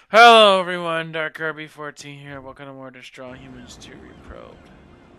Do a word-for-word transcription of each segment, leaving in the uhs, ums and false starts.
Hello everyone, Dark Kirby fourteen here. Welcome to more Destroy Humans two Reprobed.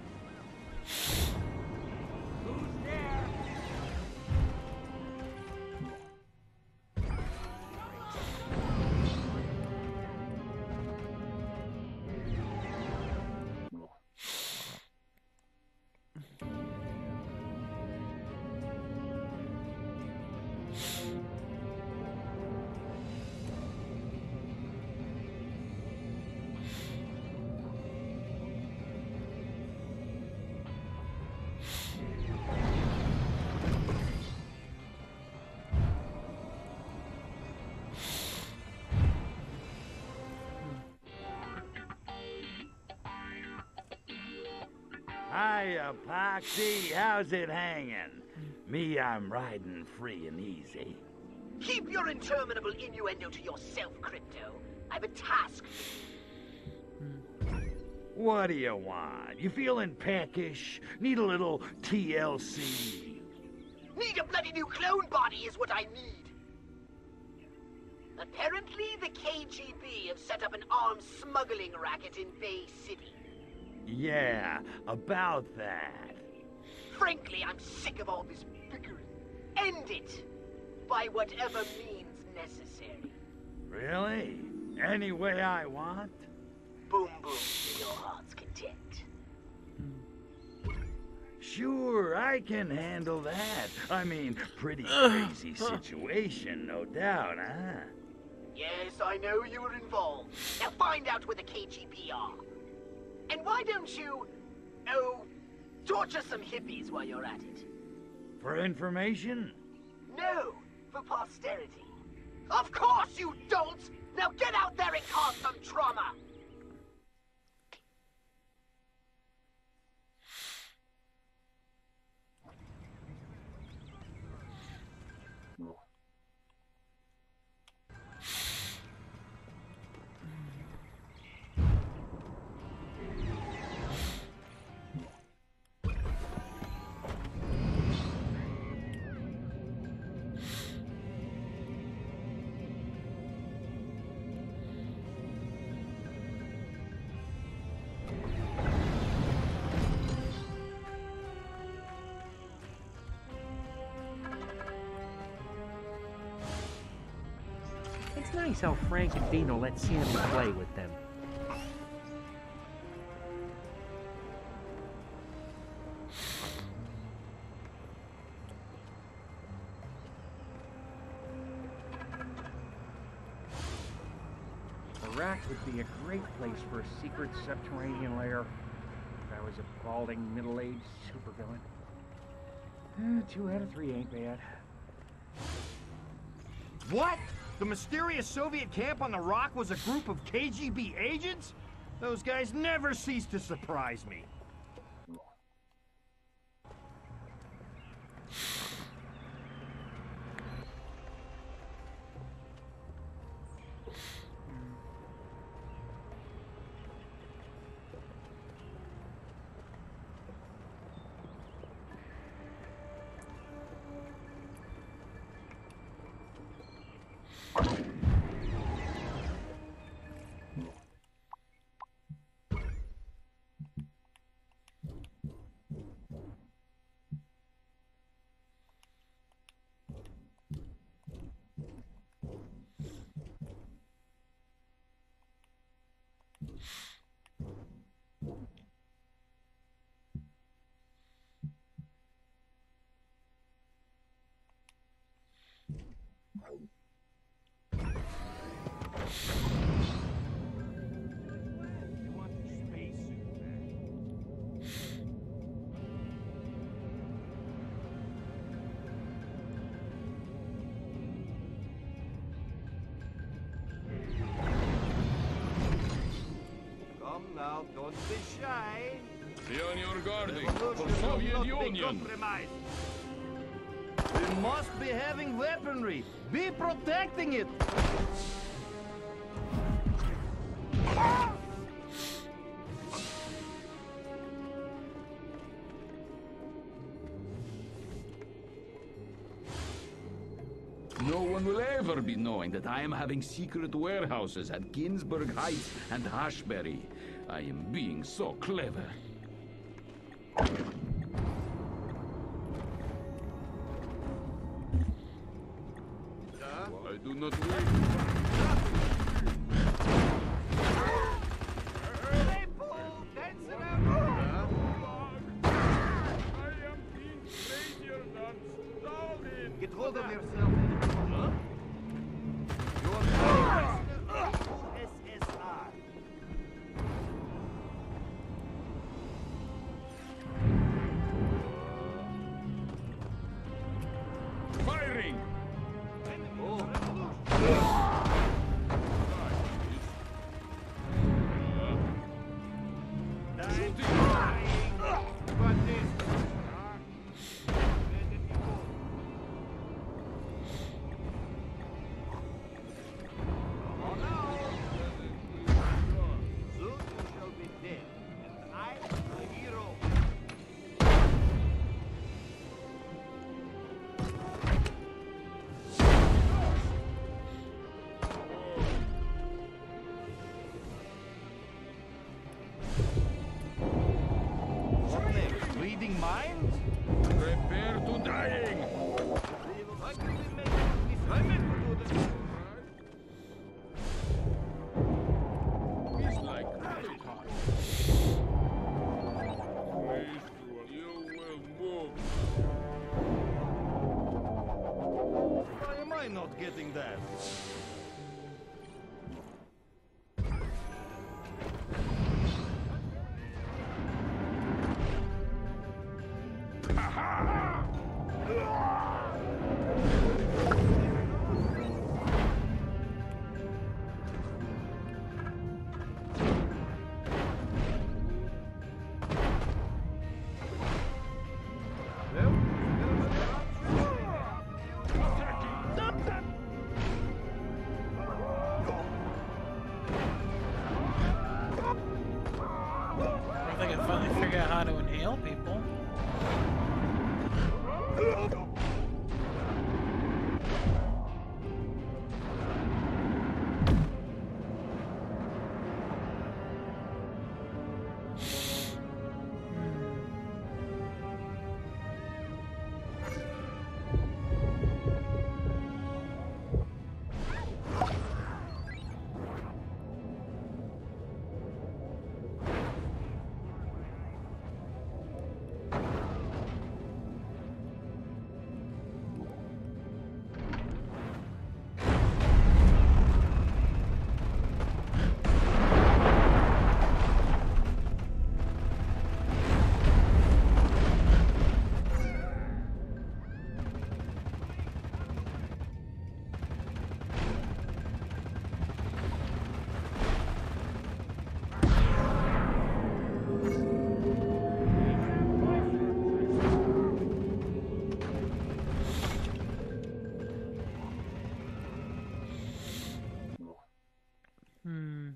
Hiya, Poxy. How's it hanging? Me, I'm riding free and easy. Keep your interminable innuendo to yourself, Crypto. I've a task. What do you want? You feeling peckish? Need a little T L C? Need a bloody new clone body is what I need. Apparently, the K G B have set up an arms smuggling racket in Bay City. Yeah, about that. Frankly, I'm sick of all this bickering. End it! By whatever means necessary. Really? Any way I want? Boom boom to your heart's content. Sure, I can handle that. I mean, pretty crazy situation, no doubt, huh? Yes, I know you were involved. Now find out where the K G B are. And why don't you, oh, torture some hippies while you're at it? For information? No, for posterity. Of course you don't! Now get out there and cause some trauma! It's nice how Frank and Dino let Sammy play with them. Iraq would be a great place for a secret subterranean lair if I was a balding, middle-aged supervillain. Uh, two out of three ain't bad. What? The mysterious Soviet camp on the rock was a group of K G B agents? Those guys never cease to surprise me. Now, don't be shy. Be on your guard Revolution for will Soviet not be Union. compromised. We must be having weaponry. Be protecting it. No one will ever never be knowing that I am having secret warehouses at Ginsburg Heights and Ashbury. I am being so clever. I do not wait. Get hold of yourself. Huh? You're S S R. Firing! Reading minds? Prepare to dying! It's like hot. You will move. Why am I not getting that? I think I finally figured out how to inhale people. Hmm.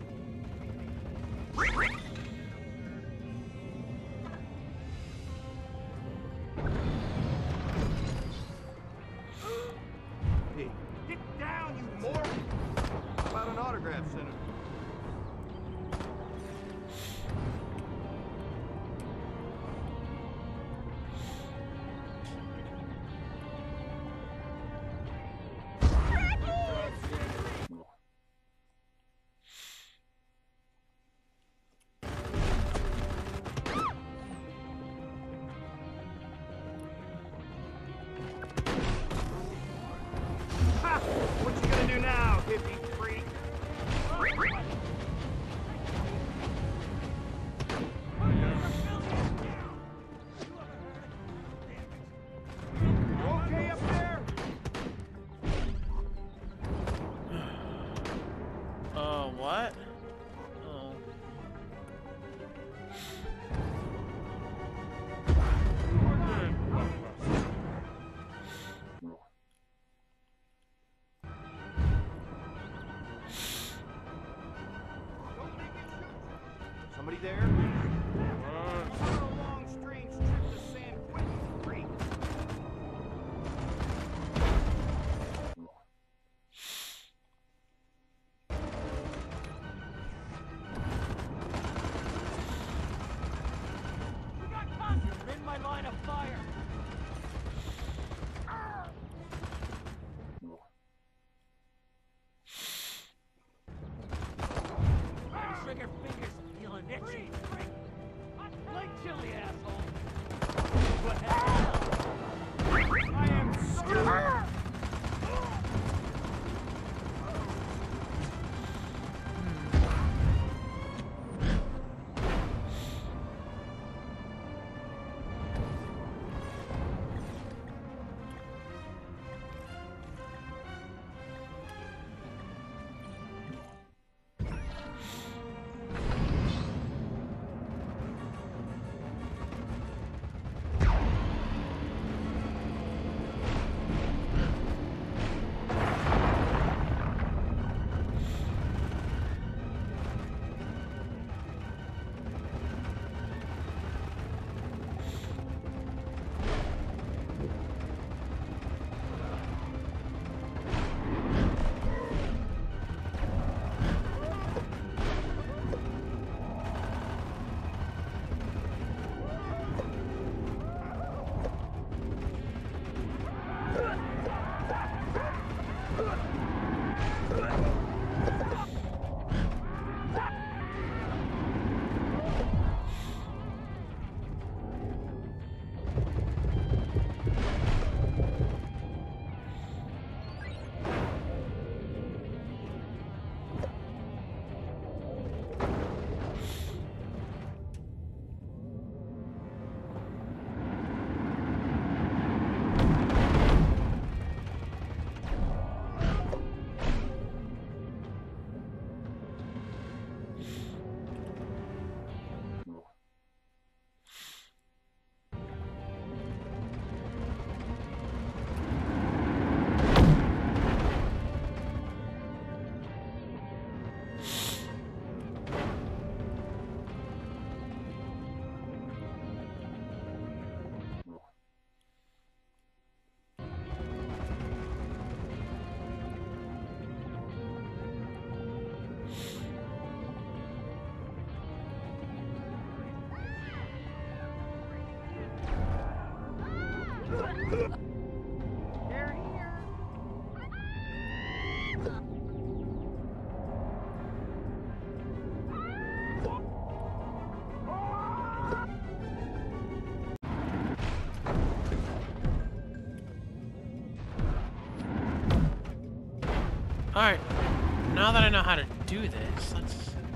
Hey, get down, you moron! How about an autograph, Senator? Ha! What you gonna do now, hippie freak? You okay up there? Uh, what? Oh. Somebody there? It's been a long, strange trip to San Quentin, freak. Alright. Now that I know how to do this, let's...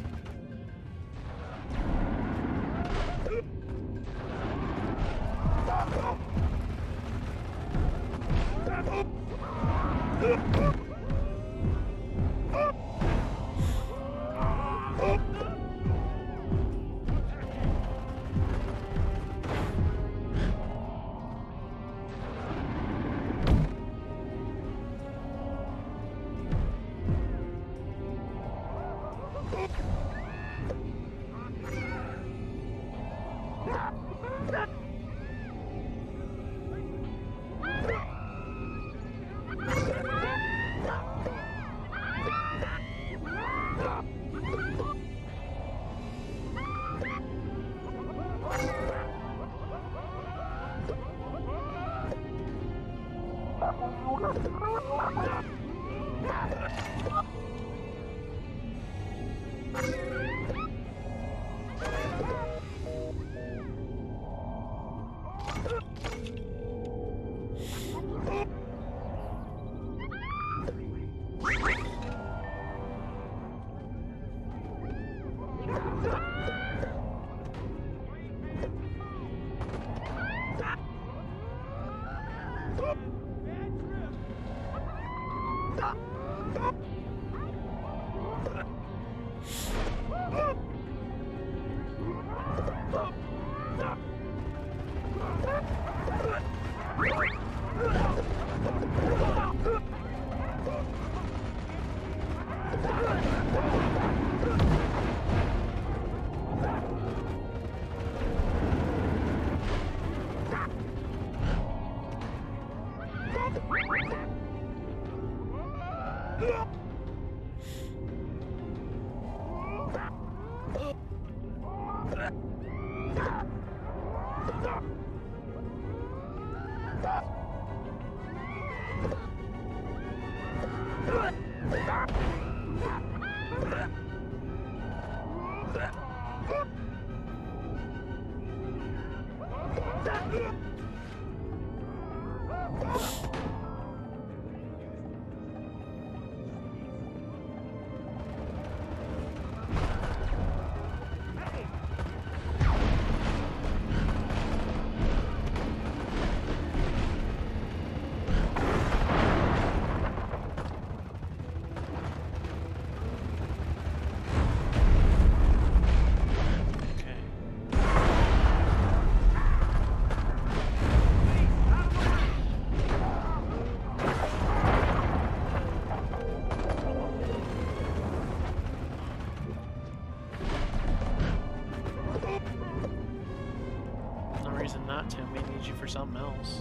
Not to, we need you for something else.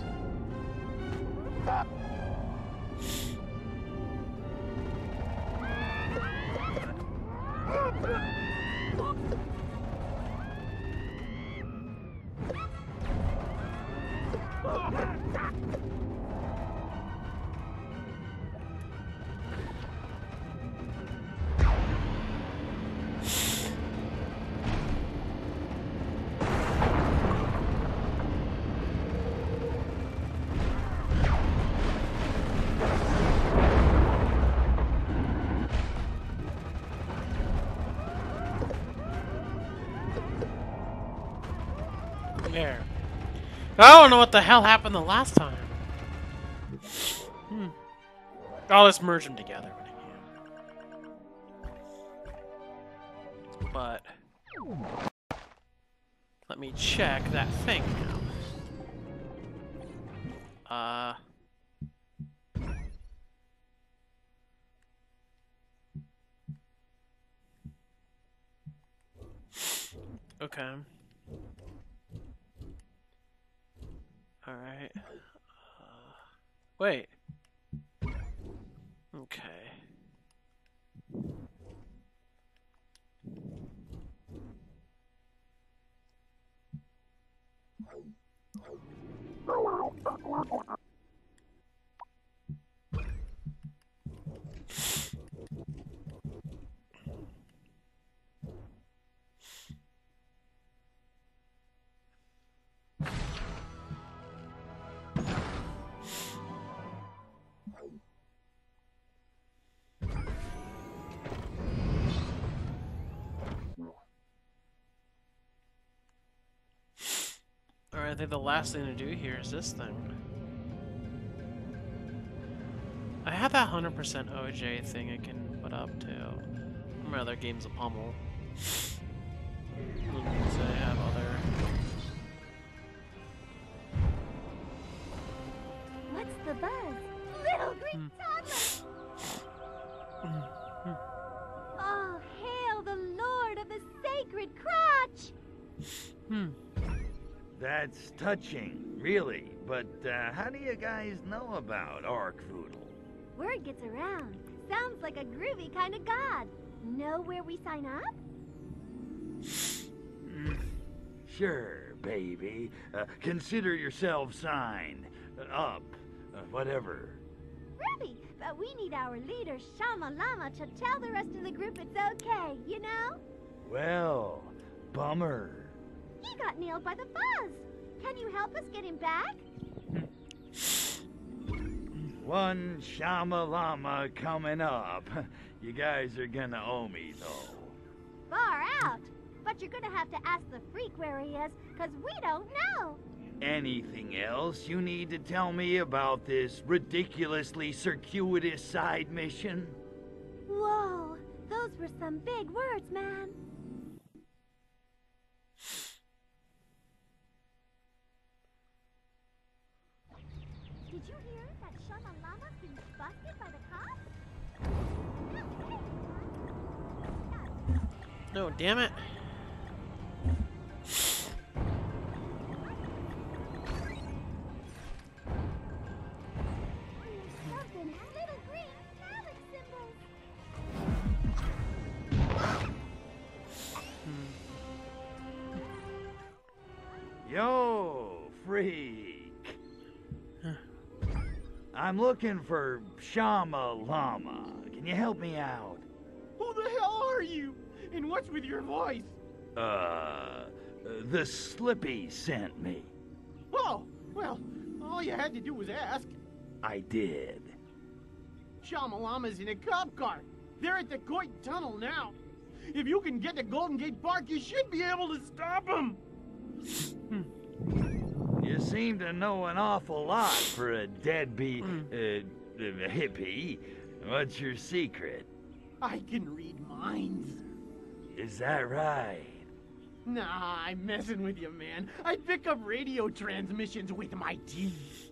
There. I don't know what the hell happened the last time. Hmm. Oh, let's merge them together. But let me check that thing now. Uh. Okay. All right. Uh, wait. Okay. I think the last thing to do here is this thing. I have that one hundred percent O J thing I can put up too. My other game's a pummel. That means I have other. What's the buzz? Little green toddler! Oh, hail the Lord of the Sacred Crotch! Hmm. That's touching, really. But uh, how do you guys know about Orc Voodoo? Word gets around. Sounds like a groovy kind of god. Know where we sign up? Sure, baby. Uh, consider yourself signed. Uh, up. Uh, whatever. Ruby, but we need our leader, Shama Lama, to tell the rest of the group it's okay, you know? Well, bummer. He got nailed by the buzz. Can you help us get him back? One Shama Lama coming up. You guys are gonna owe me, though. Far out. But you're gonna have to ask the freak where he is, because we don't know. Anything else you need to tell me about this ridiculously circuitous side mission? Whoa, those were some big words, man. Did you hear that Shama Lama's been busted by the cops? No, damn it. Something, little green phallic symbols. Yo, freak. I'm looking for Shama Lama. Can you help me out? Who the hell are you? And what's with your voice? Uh, the Slippy sent me. Oh, well, all you had to do was ask. I did. Shamalama's in a cop car. They're at the Coit Tunnel now. If you can get to Golden Gate Park, you should be able to stop them. You seem to know an awful lot for a deadbeat uh, hippie. What's your secret? I can read minds. Is that right? Nah, I'm messing with you, man. I pick up radio transmissions with my teeth.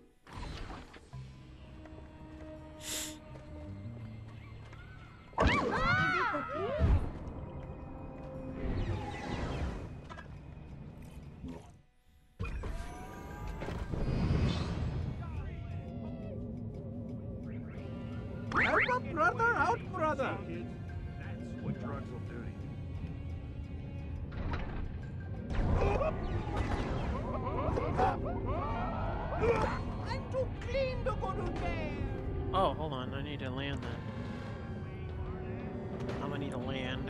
Out, brother, out, brother. That's what drugs will do to you. I'm too clean to go to jail. Oh, hold on. I need to land then. I'm gonna need to land.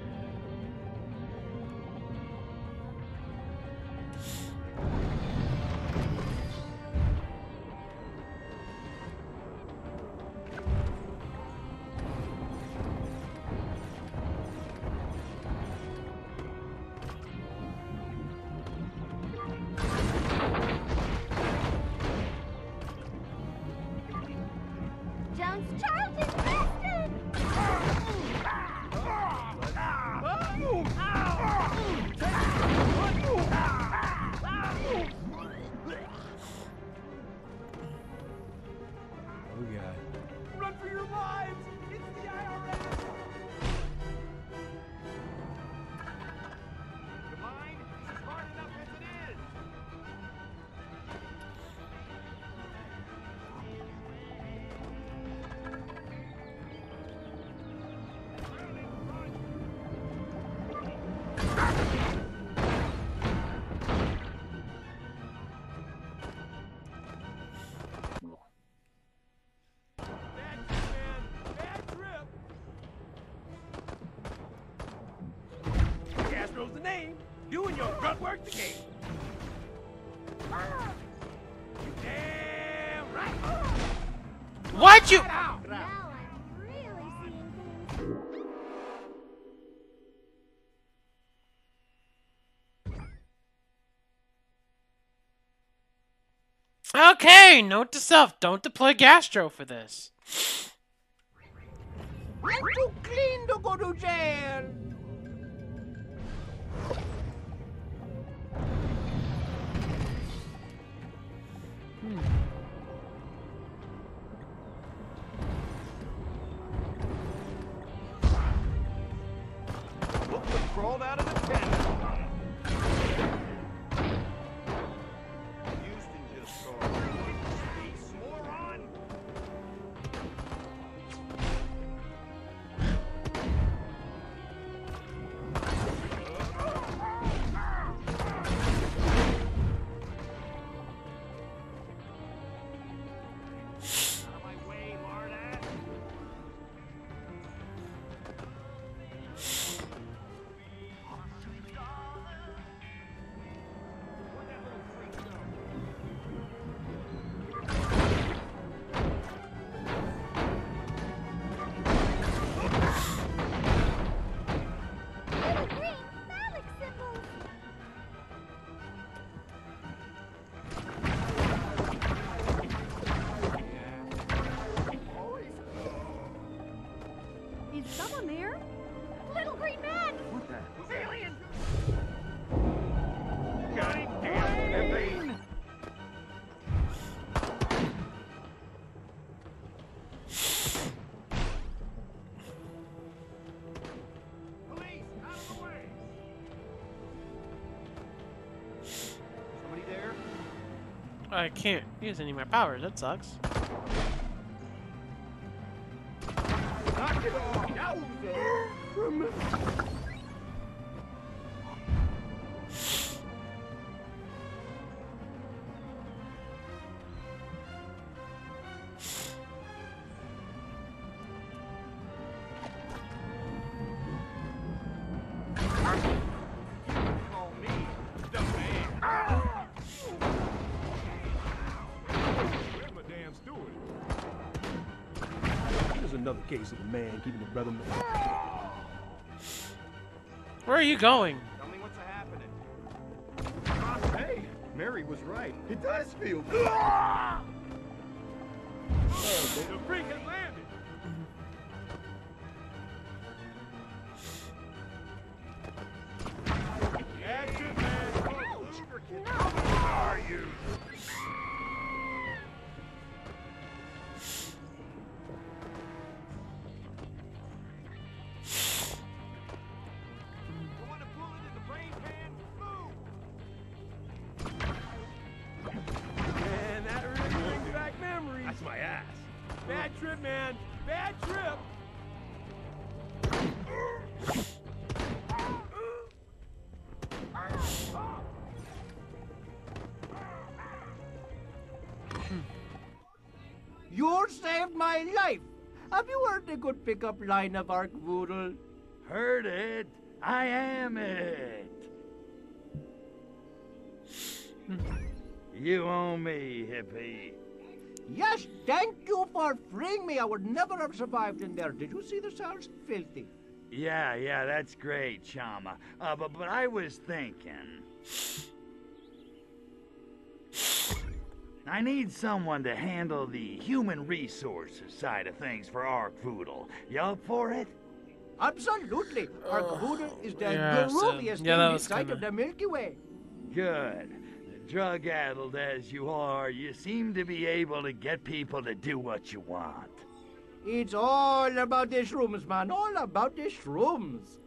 Jones Charlton Preston! Oh, God. Run for your lives! It's the I R S! Your mind is hard enough as it is. Bad trip, man. Bad trip. Castro's the name. Doing your grunt work the game. You damn right. Why'd you? Now I'm really seeing things. Okay, note to self, don't deploy Gastro for this. I'm too clean to go to jail. Look what crawled out of the tent. Houston just scored. Peace, moron. Out of my way, Marta. Where'd that little freak go? Little green phallic symbols. Is someone there? Little green man! What the? Alien! Got him, damn hippie! Police, out of the way! Somebody there? I can't use any of my powers, that sucks. Knock it off! Yowza! Call me the man. Where's my damn steward? Here's another case of a man keeping a brother man. Where are you going? Tell me what's happening. Hey, Mary was right. It does feel good. The freak has landed. Action, man. Who are you? You want to pull it in the brain pan? Move! Man, that really brings back memories. That's my ass. Bad trip, man. Bad trip. You saved my life. Have you heard the good pickup line of Ark Voodle? Heard it. I am it. You owe me, hippie. Yes, thank you for freeing me. I would never have survived in there. Did you see the cells? Filthy. Yeah, yeah, that's great, Chama. Uh, but, but I was thinking... I need someone to handle the human resources side of things for Ark Voodle. You up for it? Absolutely. Ark Voodle is the yeah, so- grooviest yeah, thing that this was side kinda- of the Milky Way. Good. Drug-addled as you are, you seem to be able to get people to do what you want. It's all about the shrooms, man. All about the shrooms.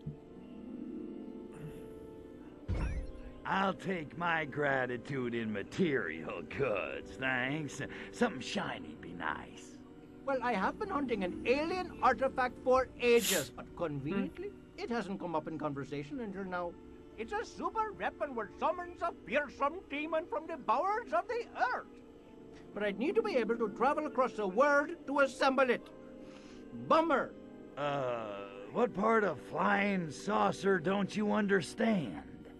I'll take my gratitude in material goods, thanks. Something shiny be nice. Well, I have been hunting an alien artifact for ages, but conveniently, it hasn't come up in conversation until now. It's a super weapon which summons a fearsome demon from the bowels of the earth. But I need to be able to travel across the world to assemble it. Bummer. Uh, what part of flying saucer don't you understand?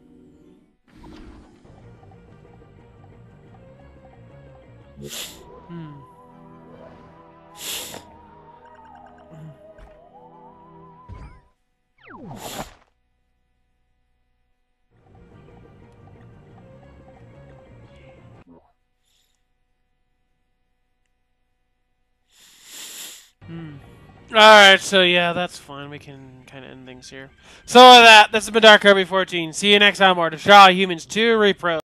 Hmm. Alright, so yeah, that's fine. We can kind of end things here. So with that, this has been Dark Kirby fourteen. See you next time, or to Shaw Humans two Reprobed.